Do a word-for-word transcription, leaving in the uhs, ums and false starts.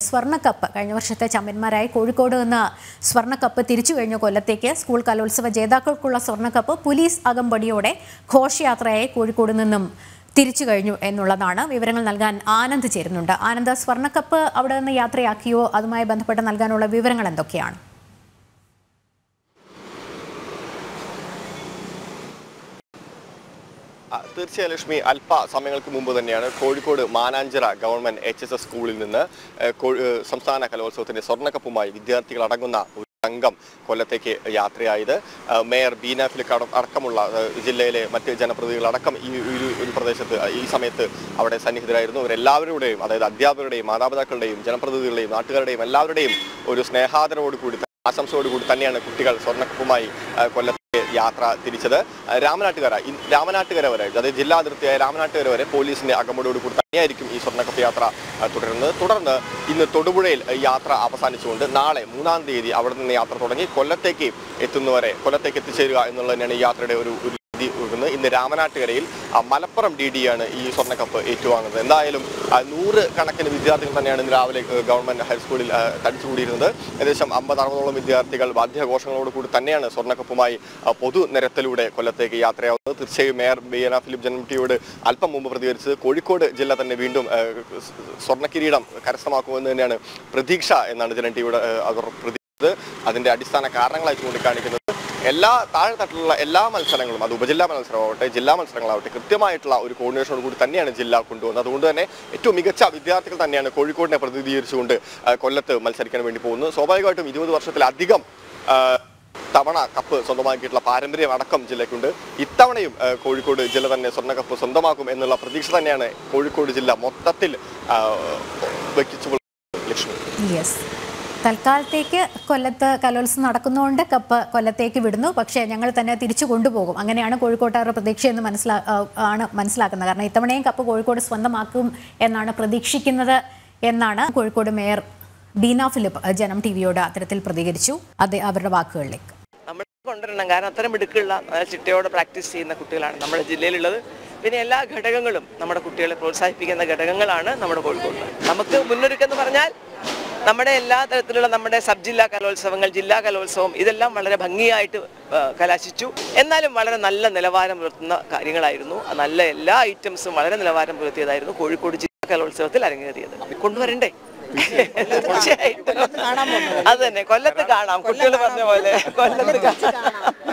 സ്വർണ്ണക്കപ്പ് കഴിഞ്ഞ വർഷത്തെ ചാമ്പ്യന്മാരായി കോഴിക്കോട് നിന്ന് സ്വർണ്ണക്കപ്പ് തിരിച്ചു കഴിഞ്ഞ കൊല്ലത്തേക്ക് സ്കൂൾ കലോത്സവ ജേതാക്കൾക്കുള്ള സ്വർണ്ണക്കപ്പ് പോലീസ് അകമ്പടിയോടെ ഘോഷയാത്രയായി കോഴിക്കോട് നിന്നും തിരിച്ചു കഴിഞ്ഞു എന്നുള്ളതാണ്. വിവരങ്ങൾ നൽകാൻ ആനന്ദ് ചേരുന്നുണ്ട്. ആനന്ദ്, സ്വർണ്ണക്കപ്പ് അവിടെ നിന്ന് യാത്രയാക്കിയോ? അതുമായി ബന്ധപ്പെട്ട് നൽകാനുള്ള വിവരങ്ങൾ എന്തൊക്കെയാണ്? തീർച്ചയായും ലക്ഷ്മി, അല്പ സമയങ്ങൾക്ക് മുമ്പ് തന്നെയാണ് Kozhikode Mananchira government H S S സ്കൂളിൽ നിന്ന് സംസ്ഥാന കലോത്സവത്തിന്റെ സ്വർണ്ണക്കപ്പുമായി വിദ്യാർത്ഥികൾ അടങ്ങുന്ന ഒരു സംഘം കൊല്ലത്തേക്ക് യാത്രയായത്. മേയർ ബീന ഫിലിപ്പ് അടക്കമുള്ള ജില്ലയിലെ മറ്റ് ജനപ്രതിനിധികളടക്കം ഈ ഒരു ഒരു പ്രദേശത്ത് ഈ സമയത്ത് അവിടെ സന്നിഹിതരായിരുന്നു. ഇവരെല്ലാവരുടെയും, അതായത് അധ്യാപകരുടെയും മാതാപിതാക്കളുടെയും ജനപ്രതിനിധികളുടെയും നാട്ടുകാരുടെയും എല്ലാവരുടെയും ഒരു സ്നേഹാദരവോട് കൂടി ആശംസയോട് കൂടി തന്നെയാണ് കുട്ടികൾ സ്വർണ്ണക്കപ്പുമായി കൊല്ലത്തേക്ക് യാത്ര തിരിച്ചത്. രാമനാട്ടുകര രാമനാട്ടുകര വരെ, അതായത് ജില്ലാ അതിർത്തിയായ രാമനാട്ടുകര വരെ പോലീസിന്റെ അകമ്പടിയോട് കൂടി തന്നെയായിരിക്കും ഈ സ്വർണ്ണക്കപ്പ് യാത്ര തുടരുന്നത്. തുടർന്ന് ഇന്ന് തൊടുപുഴയിൽ യാത്ര അവസാനിച്ചുകൊണ്ട് നാളെ മൂന്നാം തീയതി അവിടെ നിന്ന് യാത്ര തുടങ്ങി കൊല്ലത്തേക്ക് എത്തുന്നവരെ കൊല്ലത്തേക്ക് എത്തിച്ചേരുക എന്നുള്ളത് തന്നെയാണ് ഈ യാത്രയുടെ ഒരു ഇന്ന് രാമനാട്ടുകരയിൽ മലപ്പുറം ഡി ഡിയാണ് ഈ സ്വർണ്ണക്കപ്പ് ഏറ്റുവാങ്ങുന്നത്. എന്തായാലും നൂറ് കണക്കിന് വിദ്യാർത്ഥികൾ തന്നെയാണ് ഇന്ന് രാവിലെ ഗവൺമെന്റ് ഹൈസ്കൂളിൽ തടിച്ചുകൂടിയിരുന്നത്. ഏകദേശം അമ്പത് അറുപതോളം വിദ്യാർത്ഥികൾ വാദ്യഘോഷങ്ങളോട് കൂടി തന്നെയാണ് സ്വർണ്ണക്കപ്പുമായി പൊതുനിരത്തിലൂടെ കൊല്ലത്തേക്ക് യാത്രയാവുന്നത്. തീർച്ചയായും മേയർ ബീന ഫിലിപ്പ് ജനംടിയോട് അല്പം മുമ്പ് പ്രതികരിച്ചത് കോഴിക്കോട് ജില്ല തന്നെ വീണ്ടും സ്വർണ്ണക്കിരീടം കരസ്ഥമാക്കുമെന്ന് തന്നെയാണ് പ്രതീക്ഷ എന്നാണ് ജനംടിയോട് അവർ പ്രതികരിച്ചത്. അതിന്റെ അടിസ്ഥാന കാരണങ്ങളായി ചൂണ്ടിക്കാണിക്കുന്നത് എല്ലാ താഴെത്തട്ടിലുള്ള എല്ലാ മത്സരങ്ങളും, അത് ഉപജില്ലാ മത്സരമാവട്ടെ ജില്ലാ മത്സരങ്ങളാവട്ടെ, കൃത്യമായിട്ടുള്ള ഒരു കോർഡിനേഷനോട് കൂടി തന്നെയാണ് ജില്ല കൊണ്ടുവന്നത്. അതുകൊണ്ട് തന്നെ ഏറ്റവും മികച്ച വിദ്യാർത്ഥികൾ തന്നെയാണ് കോഴിക്കോടിനെ പ്രതിനിധീകരിച്ചുകൊണ്ട് കൊല്ലത്ത് മത്സരിക്കാൻ വേണ്ടി പോകുന്നത്. സ്വാഭാവികമായിട്ടും ഇരുപത് വർഷത്തിലധികം തവണ കപ്പ് സ്വന്തമാക്കിയിട്ടുള്ള പാരമ്പര്യം അടക്കം ജില്ലയ്ക്കുണ്ട്. ഇത്തവണയും കോഴിക്കോട് ജില്ല തന്നെ സ്വർണ്ണക്കപ്പ് സ്വന്തമാക്കും എന്നുള്ള പ്രതീക്ഷ തന്നെയാണ് കോഴിക്കോട് ജില്ല മൊത്തത്തിൽ വയ്ച്ചു. ലക്ഷ്മി, തൽക്കാലത്തേക്ക് കൊല്ലത്ത് കലോത്സവം നടക്കുന്നതുകൊണ്ട് കപ്പ് കൊല്ലത്തേക്ക് വിടുന്നു, പക്ഷേ ഞങ്ങൾ തന്നെ തിരിച്ചു കൊണ്ടുപോകും, അങ്ങനെയാണ് കോഴിക്കോട്ടുകാരുടെ പ്രതീക്ഷയെന്ന് മനസ്സിലാ ആണ് മനസ്സിലാക്കുന്നത്. കാരണം ഇത്തവണയും കപ്പ് കോഴിക്കോട് സ്വന്തമാക്കും എന്നാണ് പ്രതീക്ഷിക്കുന്നത് എന്നാണ് കോഴിക്കോട് മേയർ ബീന ഫിലിപ്പ് ജനം ടി വിയോട് അത്തരത്തിൽ പ്രതികരിച്ചു. അത് അവരുടെ വാക്കുകളിലേക്ക് നമ്മൾ കൊണ്ടുവരണം. കാരണം അത്തരം മിടുക്കുള്ള ചിട്ടയോടെ പ്രാക്ടീസ് ചെയ്യുന്ന കുട്ടികളാണ് നമ്മുടെ ജില്ലയിലുള്ളത്. പിന്നെ എല്ലാ ഘടകങ്ങളും നമ്മുടെ കുട്ടികളെ പ്രോത്സാഹിപ്പിക്കുന്ന ഘടകങ്ങളാണ് നമ്മുടെ കോഴിക്കോട്. നമുക്ക് മുന്നൊരുക്കെന്ന് പറഞ്ഞാൽ നമ്മുടെ എല്ലാ തരത്തിലുള്ള നമ്മുടെ സബ് ജില്ലാ കലോത്സവങ്ങൾ, ജില്ലാ കലോത്സവം, ഇതെല്ലാം വളരെ ഭംഗിയായിട്ട് കലാശിച്ചു. എന്നാലും വളരെ നല്ല നിലവാരം പുലർത്തുന്ന കാര്യങ്ങളായിരുന്നു. നല്ല എല്ലാ ഐറ്റംസും വളരെ നിലവാരം പുലർത്തിയതായിരുന്നു കോഴിക്കോട് ജില്ലാ കലോത്സവത്തിൽ അരങ്ങേറിയത്. കൊണ്ടുവരണ്ടേ? തീർച്ചയായിട്ടും അത് തന്നെ കൊല്ലത്ത് കാണാം. കുട്ടികൾ പറഞ്ഞ പോലെ കൊല്ലത്ത് കാണാം.